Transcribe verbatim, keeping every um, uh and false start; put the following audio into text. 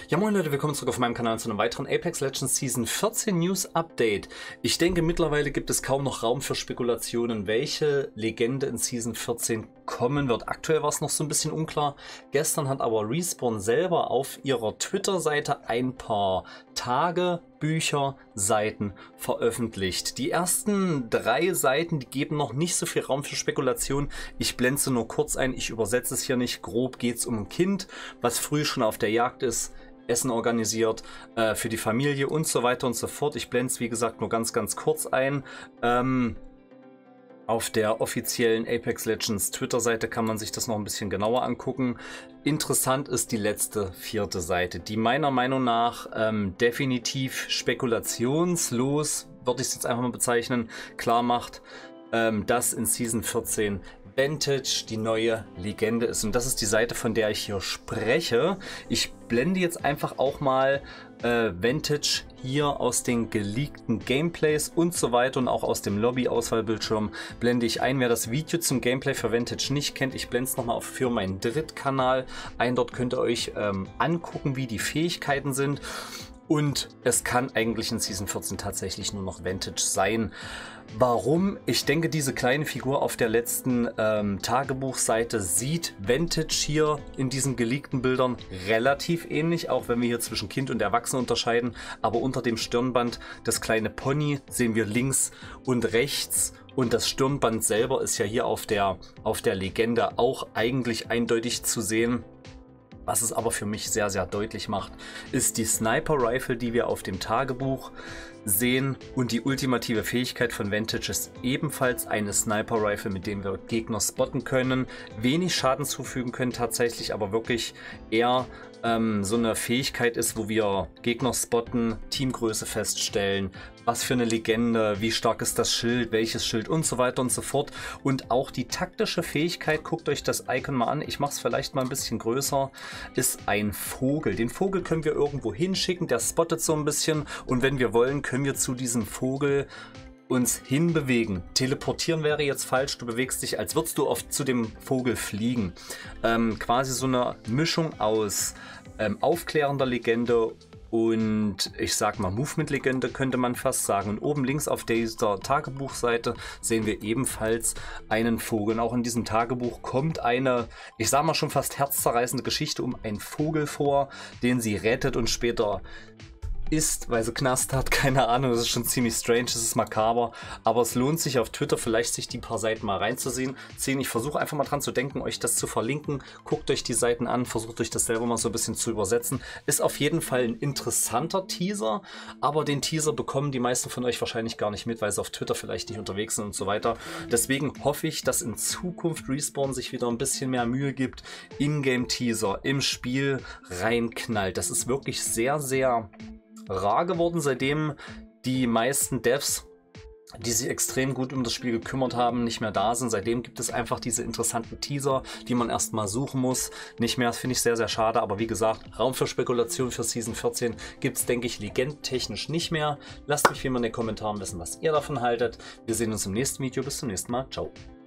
Ja moin Leute, willkommen zurück auf meinem Kanal zu einem weiteren Apex Legends Season vierzehn News Update. Ich denke, mittlerweile gibt es kaum noch Raum für Spekulationen, welche Legende in Season vierzehn kommen wird. Aktuell war es noch so ein bisschen unklar. Gestern hat aber Respawn selber auf ihrer Twitter-Seite ein paar Tage, Bücher, Seiten veröffentlicht. Die ersten drei Seiten, die geben noch nicht so viel Raum für Spekulation. Ich blende sie nur kurz ein, ich übersetze es hier nicht. Grob geht es um ein Kind, was früh schon auf der Jagd ist, Essen organisiert äh, für die Familie und so weiter und so fort. Ich blende es wie gesagt nur ganz, ganz kurz ein. Ähm, auf der offiziellen Apex Legends Twitter-Seite kann man sich das noch ein bisschen genauer angucken. Interessant ist die letzte, vierte Seite, die meiner Meinung nach ähm, definitiv spekulationslos, würde ich es jetzt einfach mal bezeichnen, klar macht, ähm, dass in Season vierzehn Vantage die neue Legende ist. Und das ist die Seite, von der ich hier spreche. Ich blende jetzt einfach auch mal äh, Vantage hier aus den geleakten Gameplays und so weiter und auch aus dem Lobby-Auswahlbildschirm blende ich ein. Wer das Video zum Gameplay für Vantage nicht kennt, ich blende es nochmal für meinen Drittkanal ein. Dort könnt ihr euch ähm, angucken, wie die Fähigkeiten sind. Und es kann eigentlich in Season vierzehn tatsächlich nur noch Vantage sein. Warum? Ich denke, diese kleine Figur auf der letzten ähm, Tagebuchseite sieht Vantage hier in diesen geleakten Bildern relativ ähnlich, auch wenn wir hier zwischen Kind und Erwachsenen unterscheiden. Aber unter dem Stirnband, das kleine Pony, sehen wir links und rechts. Und das Stirnband selber ist ja hier auf der, auf der Legende auch eigentlich eindeutig zu sehen. Was es aber für mich sehr, sehr deutlich macht, ist die Sniper Rifle, die wir auf dem Tagebuch sehen. Und die ultimative Fähigkeit von Vantage ist ebenfalls eine Sniper Rifle, mit dem wir Gegner spotten können, wenig Schaden zufügen können tatsächlich, aber wirklich eher ähm, so eine Fähigkeit ist, wo wir Gegner spotten, Teamgröße feststellen, was für eine Legende, wie stark ist das Schild, welches Schild und so weiter und so fort. Und auch die taktische Fähigkeit, guckt euch das Icon mal an, ich mache es vielleicht mal ein bisschen größer, ist ein Vogel. Den Vogel können wir irgendwo hinschicken, der spottet so ein bisschen und wenn wir wollen, können wir zu diesem Vogel uns hinbewegen. Teleportieren wäre jetzt falsch, du bewegst dich, als würdest du oft zu dem Vogel fliegen. Ähm, quasi so eine Mischung aus ähm, aufklärender Legende und ich sag mal Movement-Legende könnte man fast sagen. Und oben links auf dieser Tagebuchseite sehen wir ebenfalls einen Vogel. Und auch in diesem Tagebuch kommt eine, ich sag mal schon fast herzzerreißende Geschichte um einen Vogel vor, den sie rettet und später ist, weil sie Knast hat, keine Ahnung, das ist schon ziemlich strange, das ist makaber, aber es lohnt sich auf Twitter vielleicht sich die paar Seiten mal reinzusehen. Ich versuche einfach mal dran zu denken, euch das zu verlinken, guckt euch die Seiten an, versucht euch das selber mal so ein bisschen zu übersetzen. Ist auf jeden Fall ein interessanter Teaser, aber den Teaser bekommen die meisten von euch wahrscheinlich gar nicht mit, weil sie auf Twitter vielleicht nicht unterwegs sind und so weiter. Deswegen hoffe ich, dass in Zukunft Respawn sich wieder ein bisschen mehr Mühe gibt, Ingame-Teaser im Spiel reinknallt. Das ist wirklich sehr, sehr rar geworden, seitdem die meisten Devs, die sich extrem gut um das Spiel gekümmert haben, nicht mehr da sind. Seitdem gibt es einfach diese interessanten Teaser, die man erstmal suchen muss. Nicht mehr, das finde ich sehr, sehr schade. Aber wie gesagt, Raum für Spekulation für Season vierzehn gibt es, denke ich, legendtechnisch nicht mehr. Lasst mich wie immer in den Kommentaren wissen, was ihr davon haltet. Wir sehen uns im nächsten Video. Bis zum nächsten Mal. Ciao.